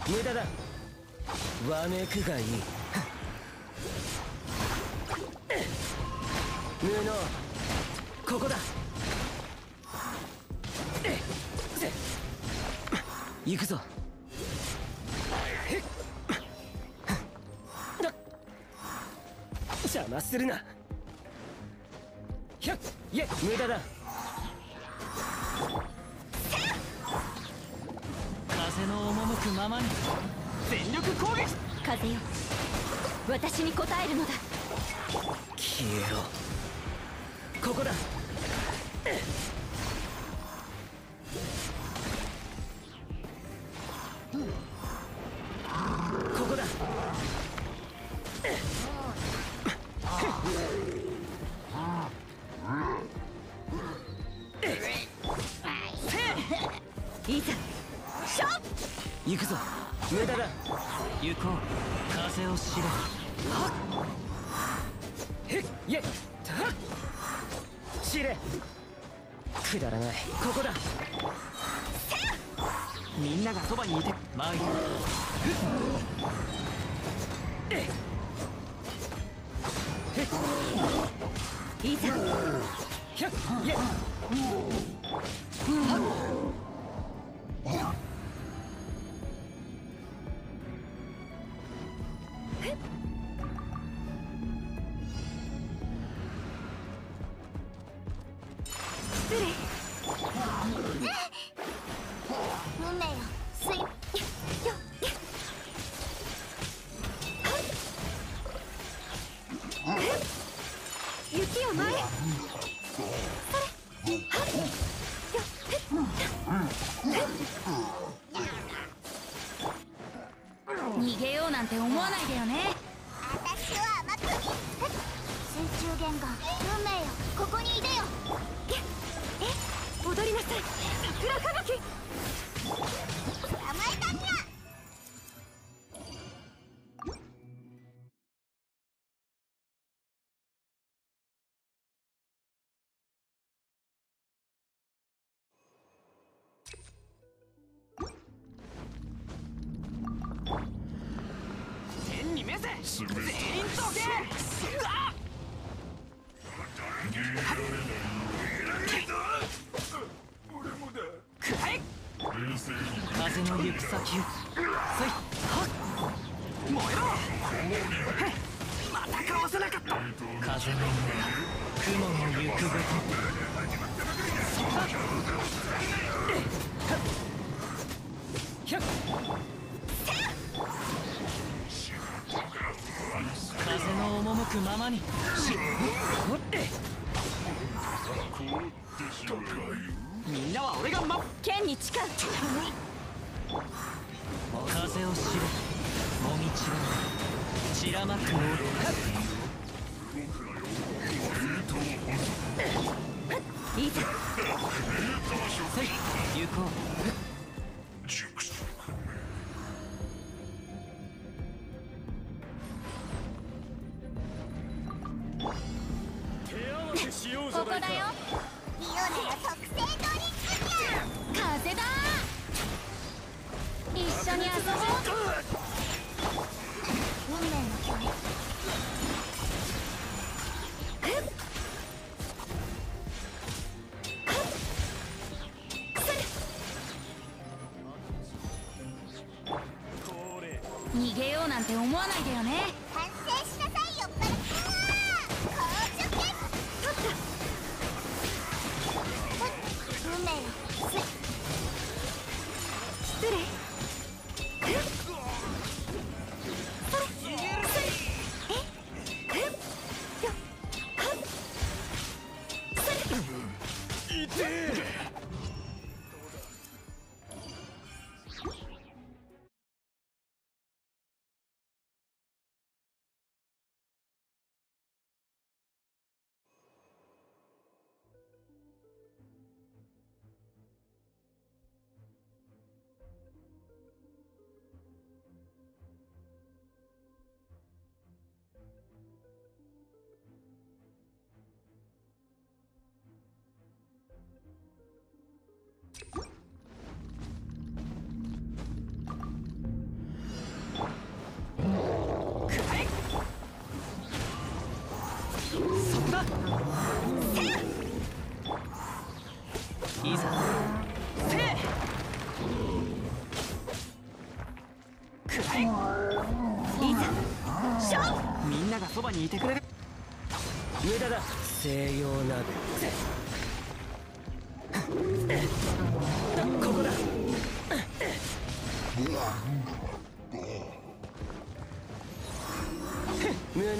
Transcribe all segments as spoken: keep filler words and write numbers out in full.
無駄だ。わめくがいい。無能。ここだ。行くぞ。邪魔するな。ひゃっいえ無駄だ。 風の赴くままに全力攻撃。 風よ、私に応えるのだ。 消えろ。ここだ。ここだ。 いざ勝負。 行くぞ。無駄だ。 行こう。風を知れ。 へっいえたっ知れ。くだらない。ここだ。 みんながそばにいて参る。 えいざひゃっいえ失礼。 運命よ、すいよ雪を前へ。逃げようなんて思わないでよね。 私は甘く水中言語、運命よ、ここにいでよ。 え、踊りなさい、桜吹雪。 捕まえたんだ。 天に召せ。全員どけ。あっくらえ。風の行く先をそいはっ燃えろ。へっまたかわせなかった。風の雲の行くごとひゃっ風の赴くままにしおってみんなは俺がま剣に誓う。 風を知れ。もみちろ散らまくのいざせい行こう。 手合わせしようじゃここだよ。 リオネの特製ドリンクじゃ。 風だ。一緒に遊ぼう。 運命の距離。 逃げようなんて思わないでよね。 完成しなさいよ、バルキュー。高受験。 取った。 運命よ、す失礼。 いてえ。 だ。いざせいくらえ。 いざ勝負。 みんながそばにいてくれる。 無駄だ。西洋鍋ここだ。無能。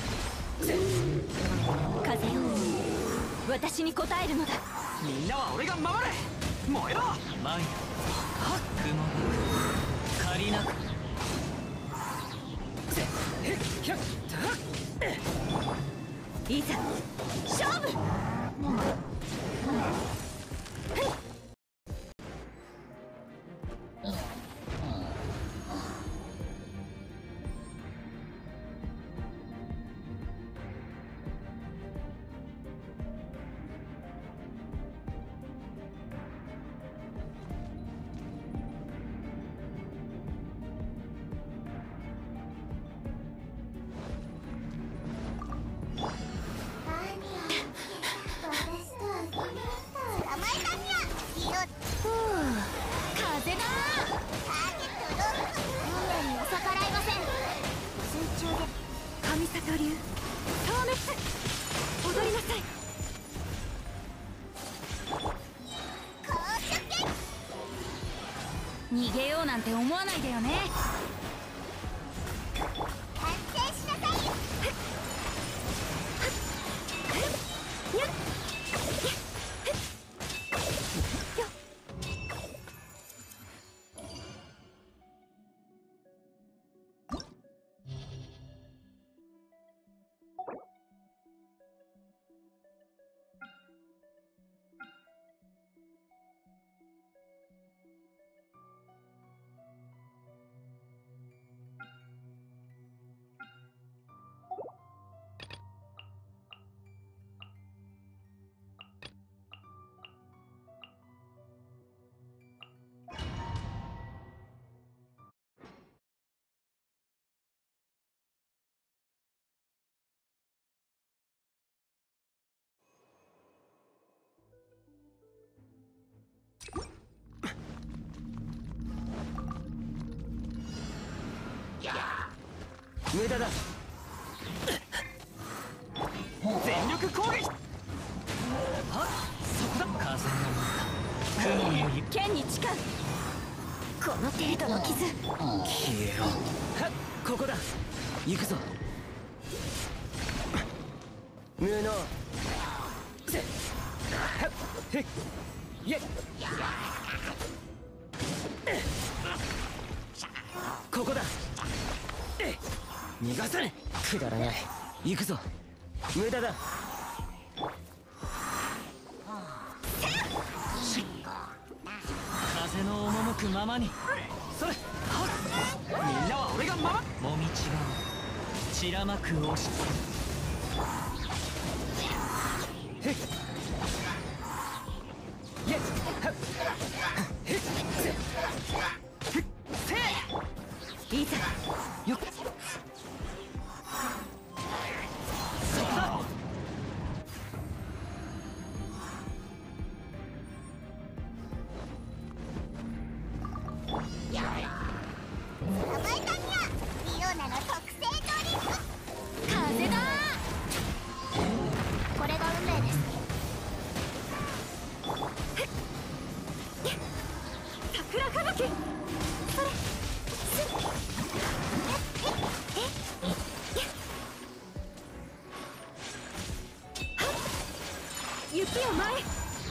風よ、私に応えるのだ。 みんなは俺が守れ。燃えろ。前はっ雲が借りなく。 いざ勝負。ふう、風だ。神里流消滅。踊りなさい。逃げようなんて思わないでよね。 完成しなさい。 無駄だ。 全力攻撃。はっそこだ。風の雲の剣に誓う。この程度の傷。 消えろ。はっここだ。行くぞ。無能。せっはっへっいえここだ。えっ逃がさね。くだらない。行くぞ。無駄だ。 風の赴くままに。それはっみんなは俺が守る。もみちが散らまく押し。 へっいえはっへっせっせいいざよっそこだ。 甘えたにゃ。リオナの特製ドリンク。 風だ。 これが運命です。 桜吹雪。それ雪を前。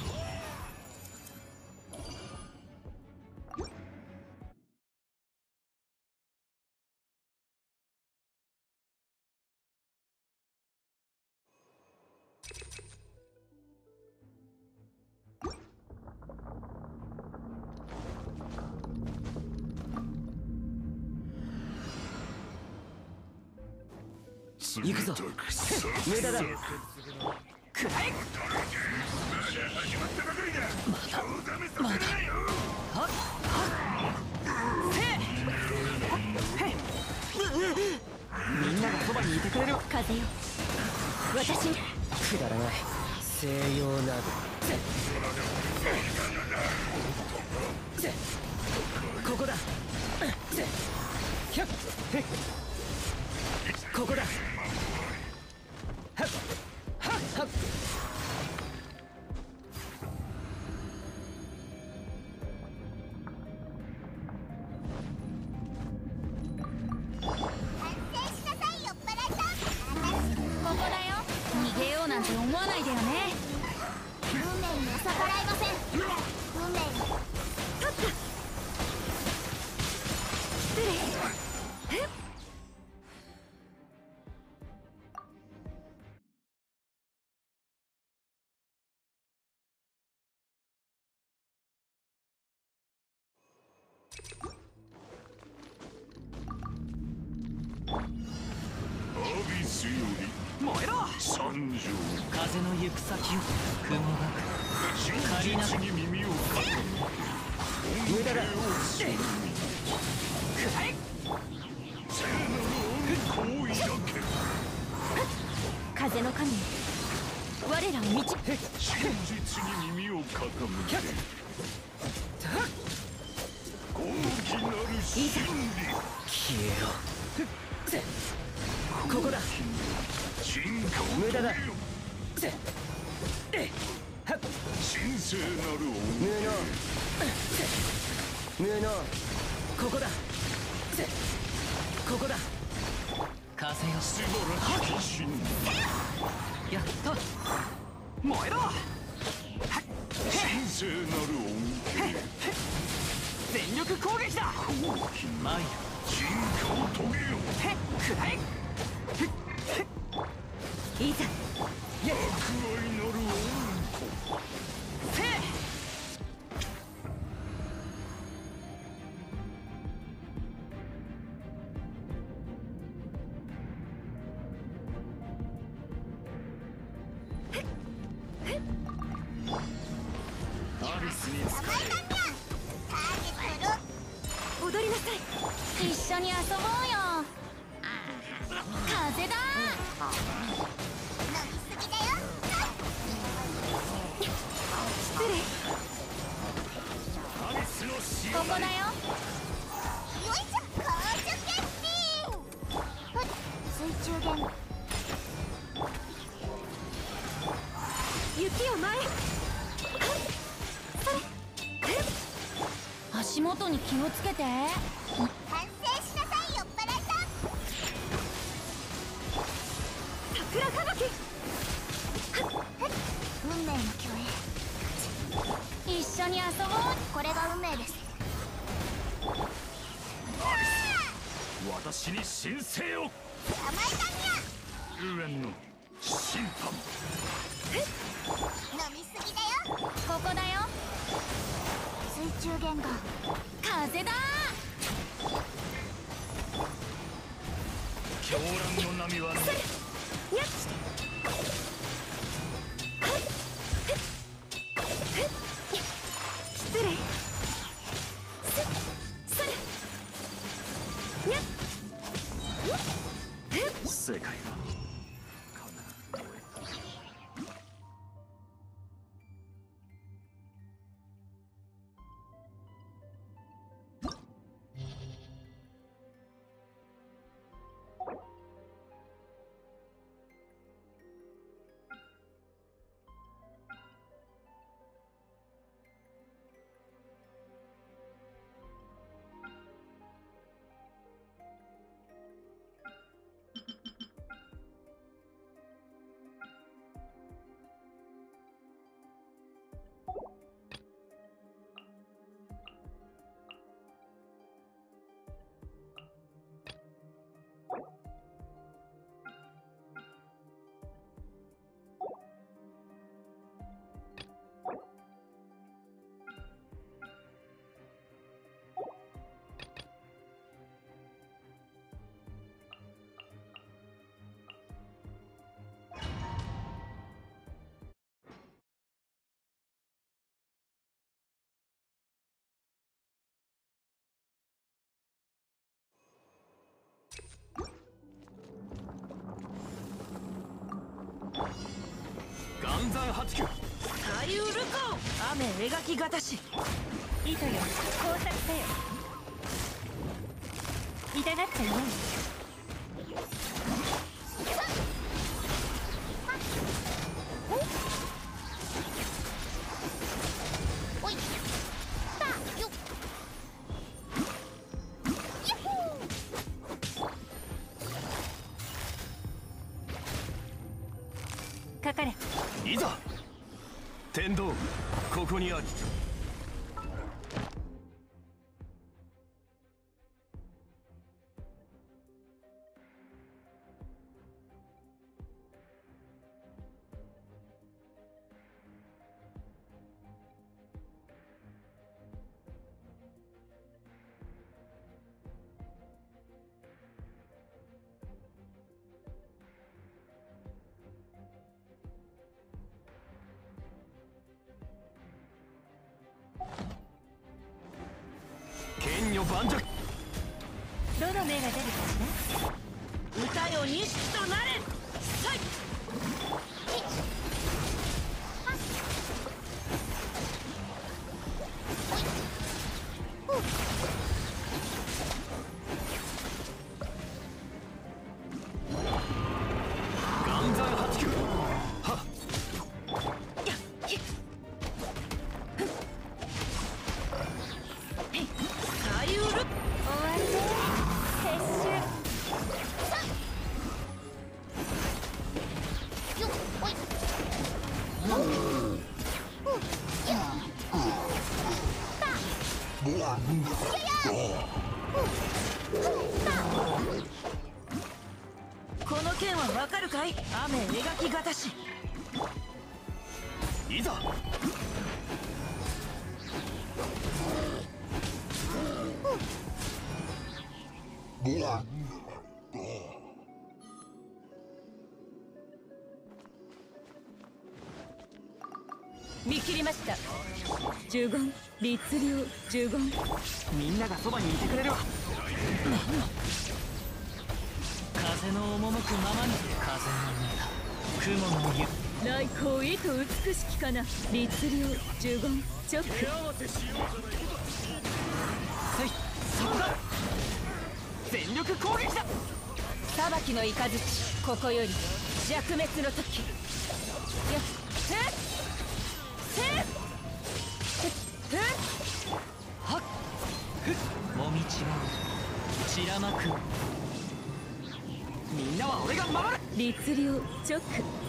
行くぞ。無駄だ。 くらえ。まだまだはっはっせいへっみんながそばにいてくれる。 風よ、私に。 くだらない西洋などここだひゃっへっここだはっはっはっここだよ。逃げようなんて思わないでよね。 運命には逆らえません。運命に勝った。失礼。えっアビスより燃えろ。 参上。 風の行く先を雲が真実に耳を傾無駄だくらえ。 聖なる恩光抱け。 風の神、我らを導く。 真実に耳を傾け高貴なる真理。 消えろここだ進化を無駄だ遂げよ。 せえはっ神聖なる無恩能無能ここだせここだ風よ素晴らしき真理。 やっと燃えろ。 神聖なる恩全力攻撃だ。参る。 進化を遂げよ。 へっくらえ。 いざ。 博愛なる恩せえ。 アリスに仕甘いだにゃターゲットロック踊りなさい。 一緒に遊ぼうよ。風だ飲みすぎだよ。 失礼。 アリスの死ここだよ。よいしょ高所決定。ふっ水中言語雪を前へ。それ。 足元に気をつけて。反省しなさいよっぱらいさん。 桜吹雪。 運命の共演一緒に遊ぼう。これが運命です。 私に神聖を。 甘いだにゃ遊園の審判。 飲みすぎだよ。ここだよ。水中言語風だ狂乱の波はね。 にゃっ。失礼。すそれ。にゃっ。 世界は岩山八九最ウルコ雨描きがたし糸よ工作せよ痛がっちゃいないおいたよっヤッホーかかれいざ天道ここにあり。剣女盤石。 どの目が出るかしら歌よ錦となれさい岩山八九はっやっひっ最ウル終わりで撤収よっおいこの剣はわかるかい雨描きがたしいざ見切りました呪言律令呪言みんながそばにいてくれるわ。 風の赴くままに風の雲の湯来光意と美しきかな律令呪言直そいそこだ。全力攻撃だ。 裁きの雷ここより弱滅の時よっせっせっふっはっもみちは散らまく。 みんなは俺が守る。 律令直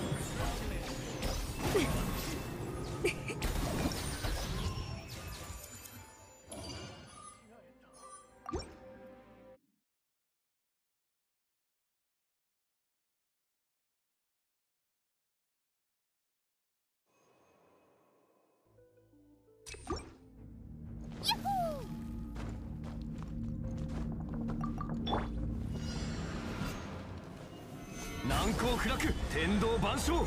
難攻不落天道万象。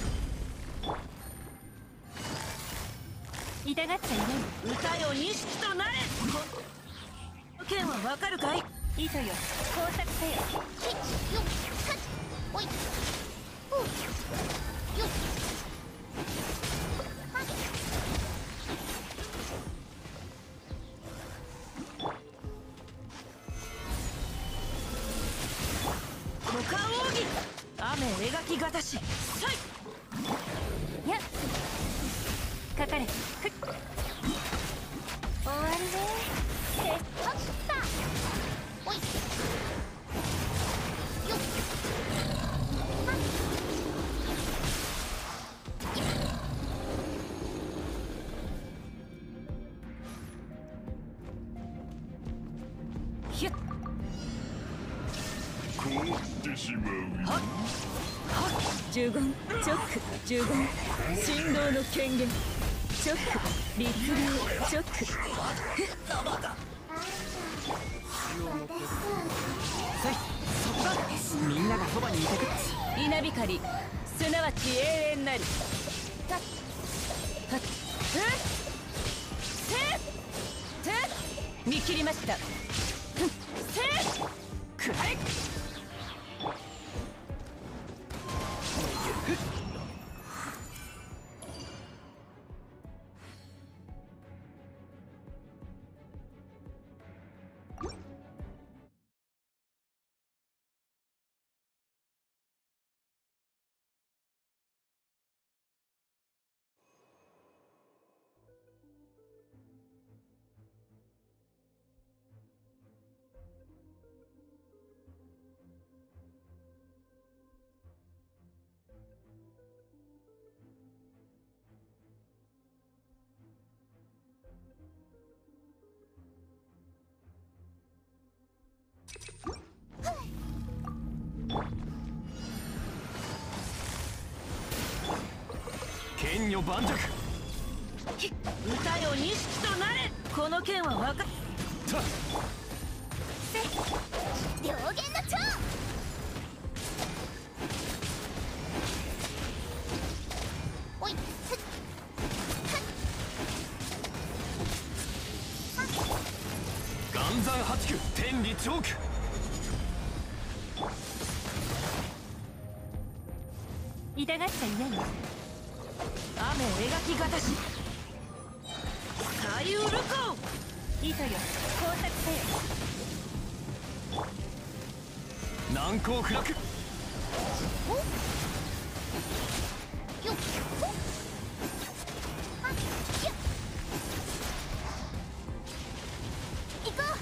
痛がっちゃいない歌よ錦となれこの剣はわかるかい糸よ工作せよひっよっはっおいふうよっはっ五感奥義雨描きがたしさいやっかかれふっ終わりでせっはったおいよっはっひゅっ凍ってしまうはっ呪言チョック呪言振動の権限チョック律令チョックそいそこだ。みんながそばにいてくれ。 稲光すなわち永遠なるはっはっふっせっせっ見切りましたふっせっくらえ。 剣女盤石。 歌よ錦となれ。この剣は分かっ両弦の蝶。おい、ふっ岩山八九天理チョーク。 痛がっちゃいないよ。雨描きがたし左右ルコ糸よ工作せよ。 難攻不落。 よっほっあっひゅっ行こ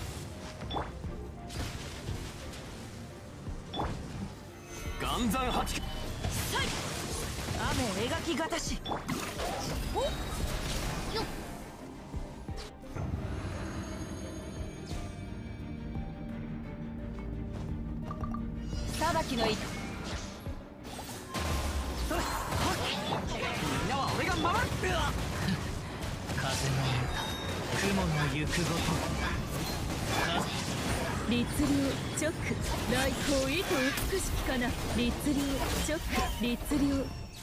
う。 岩山八九。 雨描きがたしおっよっ裁きの糸。 みんなは俺が守る。風の歌、雲の行くごと。 律令直来光意と美しきかな。律令直律令。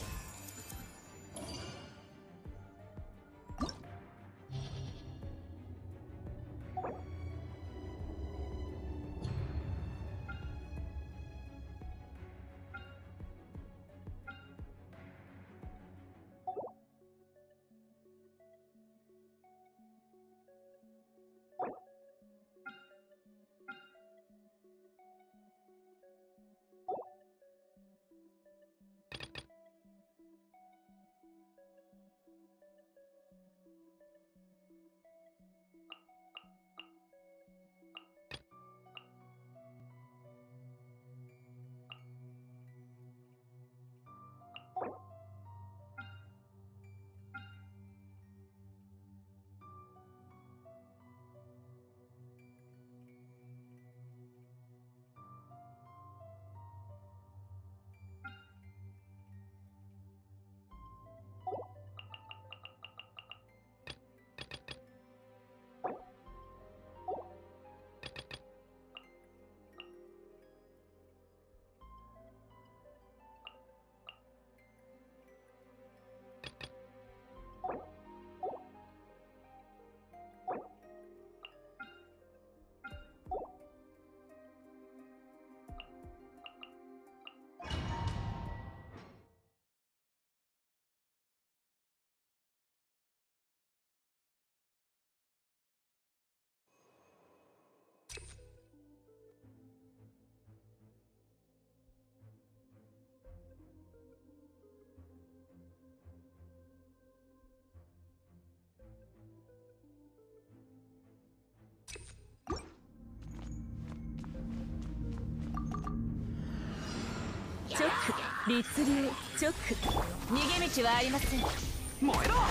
チョック律令チョック。逃げ道はありません。 燃えろ。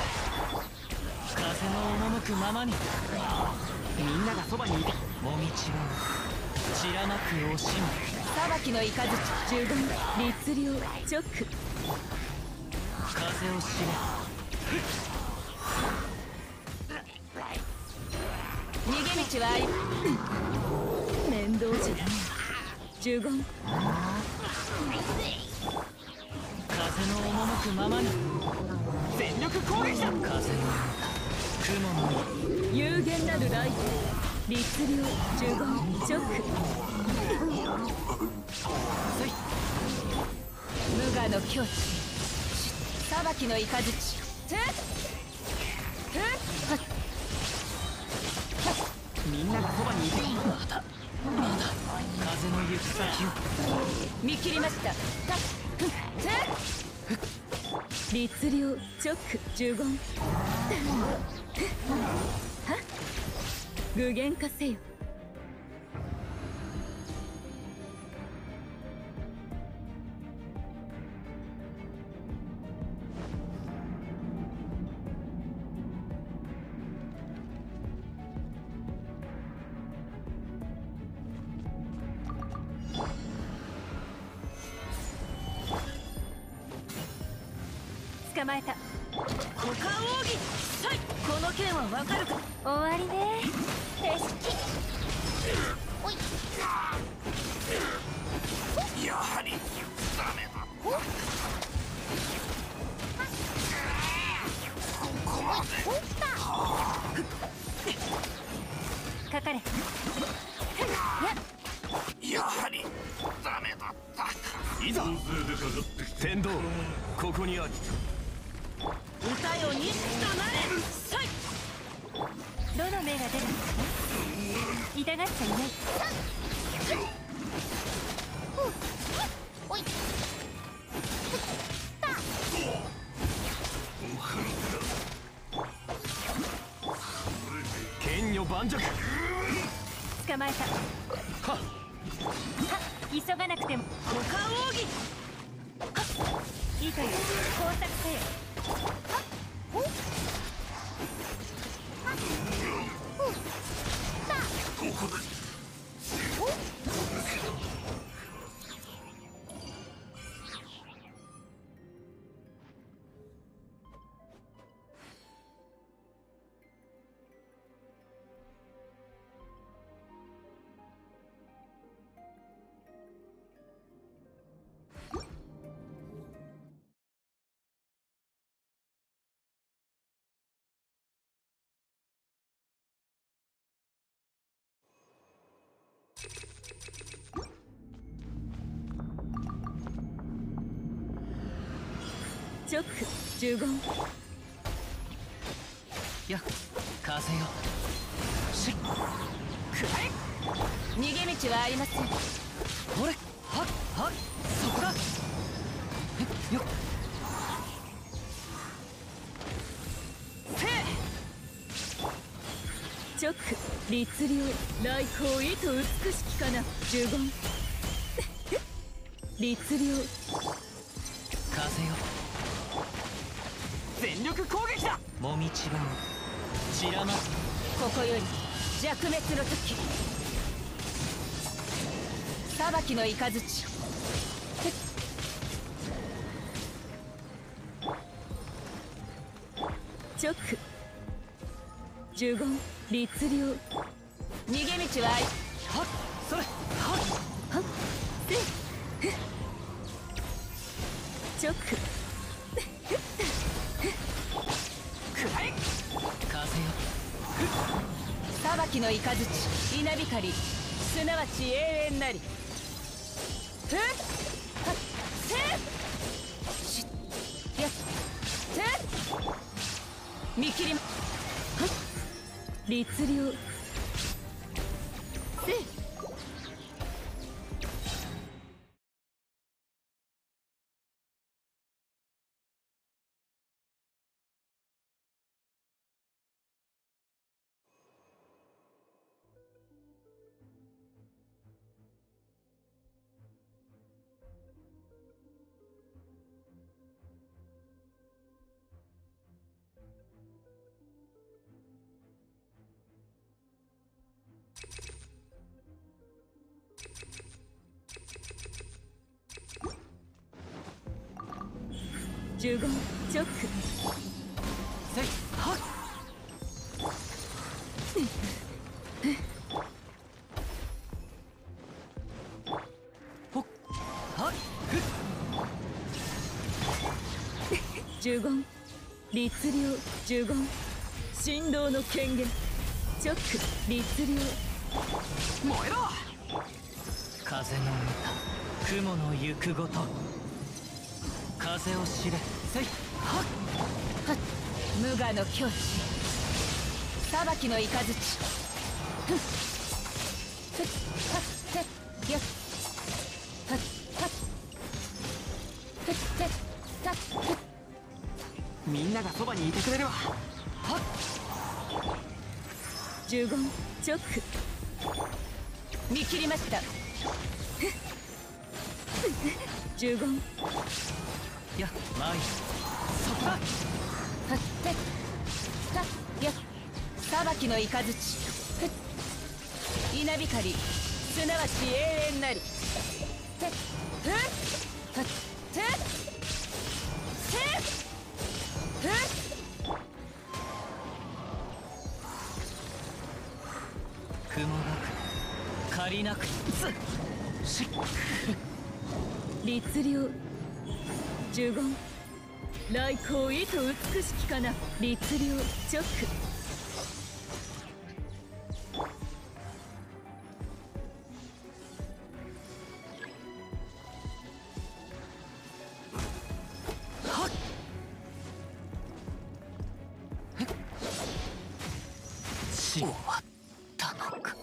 風の赴くままに。みんながそばにいて。もみちは散らまく惜しむ。 裁きの雷十言律令チョック。 風を知逃げ道はあり面倒じゃない十言。 風の赴くままに。全力攻撃だ。風の雲の有限なるライト律令十言チョック。無我の境地裁きの雷てってっはっみんながそばにいて。まだまだ風の行く先を見切りました。たっふってっ律令チョック十言。はっ具現化せよ。 捕まえた。 股間奥義さい。この剣はわかるか。 終わりね。手式。 おいやはりダメだ。 おっここまで。 おったかかれ。 やはりダメだったか。いざ天道ここにあり。 歌よにとなれさい。 どの目が出るんですか。痛がっちゃいない。 おい剣女盤石。 捕まえた。 はっは急がなくても。 股間奥義いいという工作せよ。 ここで。 チョック呪言。 や風よしっくらえ。 逃げ道はありません。 ほれはっはっそこだ。えよっせチョック律令。来光意図美しきかな。呪言。律令。 風よ全力攻撃だ。もみちばを散らます。 ここより弱滅の時。裁きの雷。チョック呪言律令。逃げ道はあり。 はっそれはっはっせっチョックくらえ。風よ裁きの雷。稲光すなわち永遠なり。ふっはっせっしっやっせっ見切りまはっ律令せっ呪言チョックせいはっほっはっふっ呪言律令呪言神道の権限。チョック律令燃えろ。風の歌雲の行くごと風を知れせいはっはっ無我の境地。裁きの雷。ふっふっはっせっよっはっはっふっせっさっふっみんながそばにいてくれるわ。はっ呪言チョック見切りました。呪言や前そこだ。 はっせっさっよっ裁きの雷。ふっ稲光すなわち永遠なり。せっふっはっせっせっなくつし律令呪言来光意と美しきかな。律令直はっ終わったのか。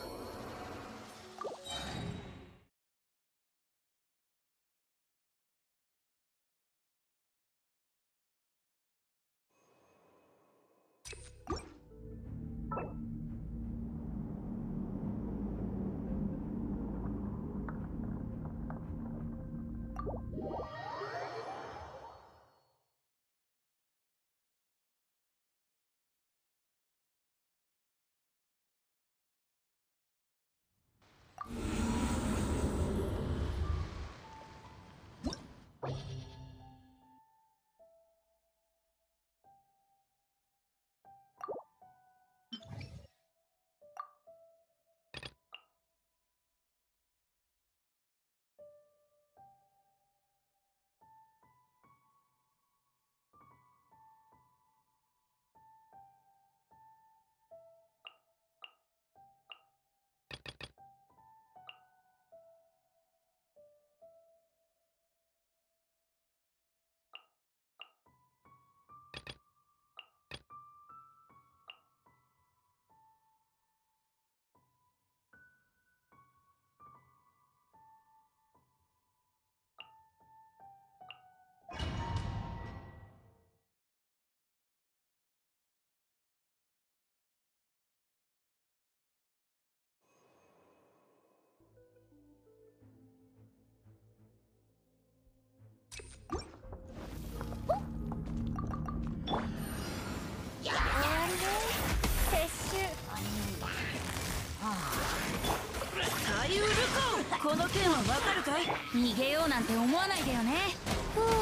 この件はわかるかい。逃げようなんて思わないでよね。ふう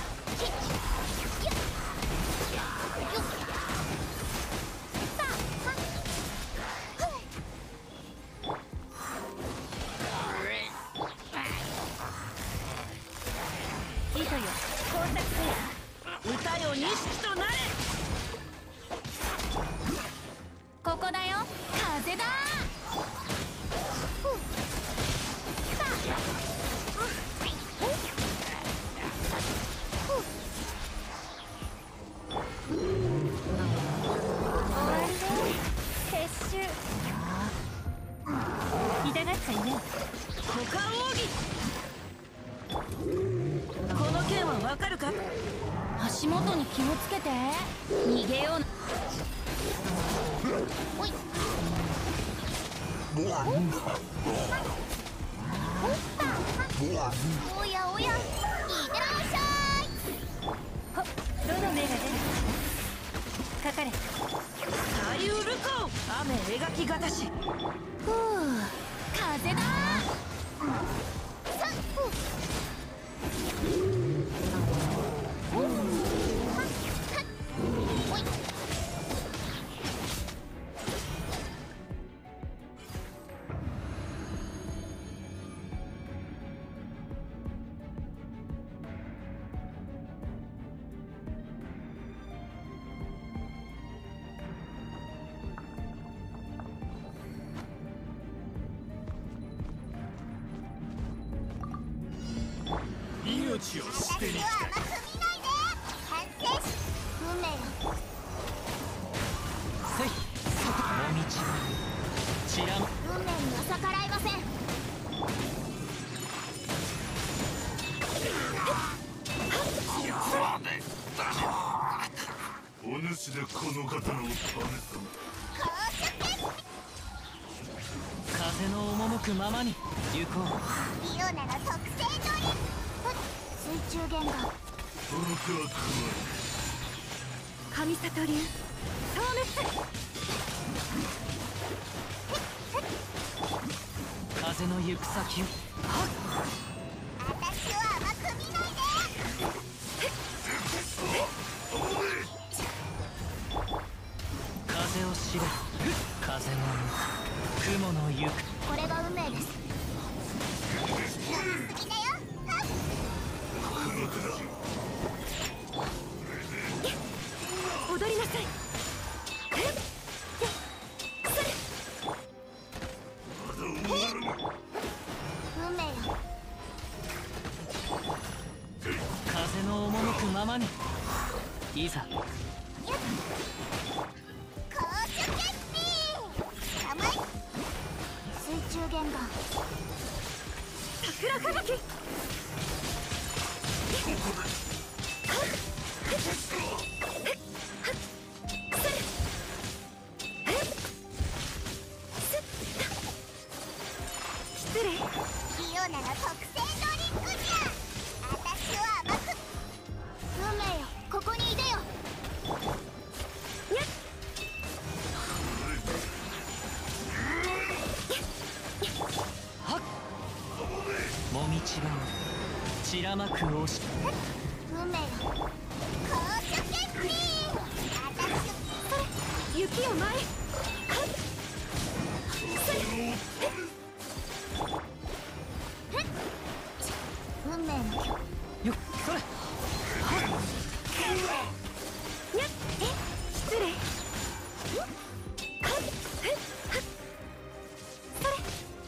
いとよ工作せよ。歌よ錦となれ。ここだよ風だ。痛がっちゃいね。股間奥義。この件はわかるか。足元に気をつけて。逃げような。おいおやおや、いってらっしゃい。ほっ、どの目が出るかかれ。左右ルコ雨描きがたし。ふう風だ。さっおはっはっおい。 命を捨てに来た。 甘く見ないで。反省し運命よ。 せい外もみちちらん。 運命には逆らいません。 お主でこの刀を試す。 風の赴くままに行こう。 色なら特製のり。水中弦がその手は神里流消滅。 風の行く先を。はっ私を甘く見ないで。 風を知れ。風の向く雲の行く。 これが運命です。 りなさい。えっそれ運命よ。 風の赴くままに。いざ高所決定。甘い。水中弦が桜吹雪。失礼。 イオナの特製ドリンクじゃ。私を甘く。運命よ、ここにいでよ。 にゃっはっもみちが散らまく押し。 運命よ、高所決定。私それ雪を前へ。はっそれ運命の曲。 よっそれ。 にゃっえ失礼。はっえはっそれ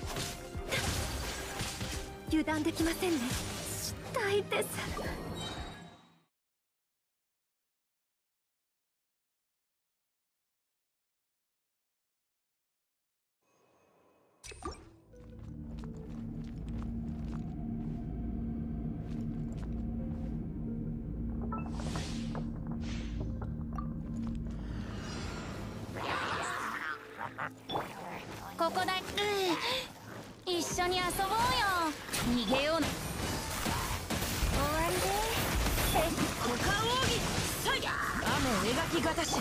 油断できませんね。したいです。 ここだ。うん、一緒に遊ぼうよ。逃げような。終わりで。 え股間奥義さい。雨描きがたし。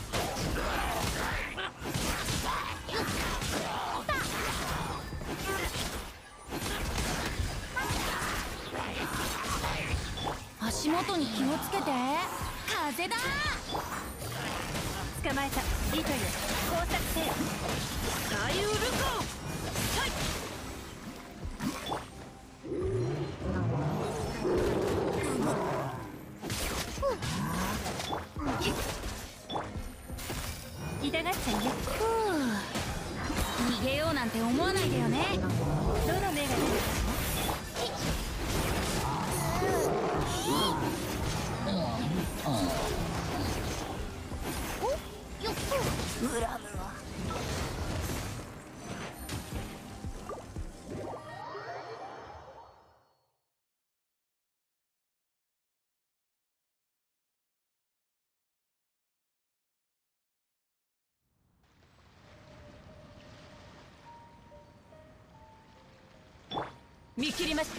足元に気をつけて。風だ。 捕まえた。いいという工作せよ。大ウルコはい。痛がっちゃいね。 逃げようなんて思わないでよね。 どの目が出るかおよっと。ムラムラ。 見切りました。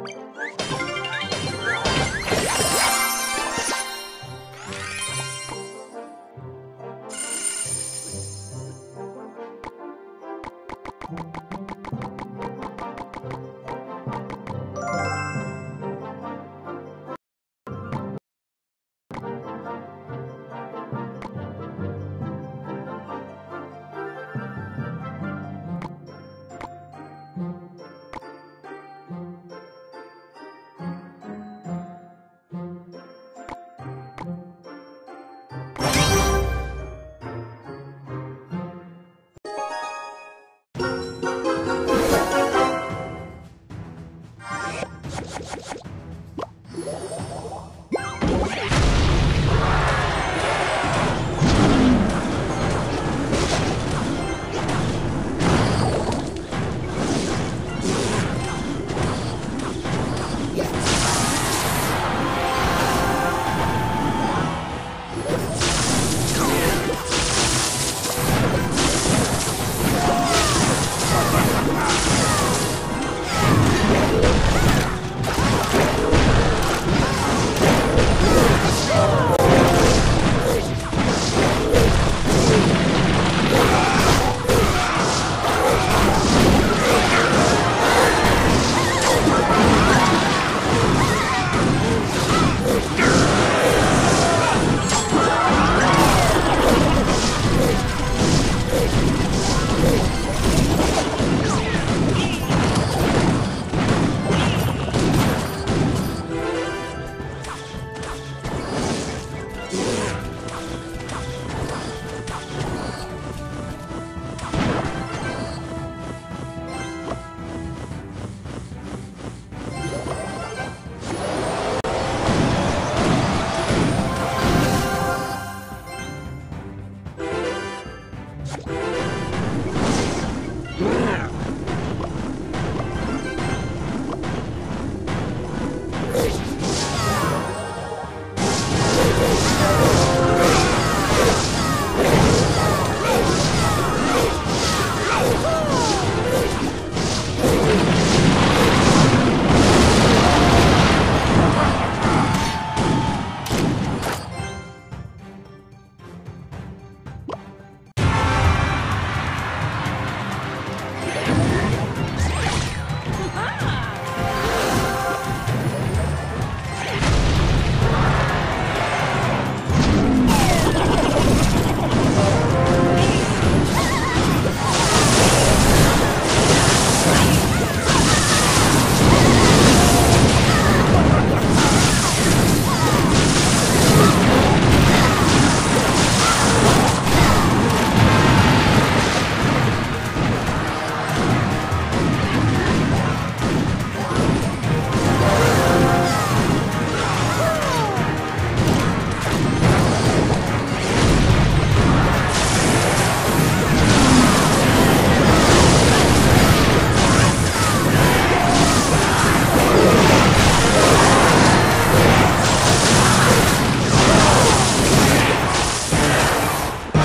っ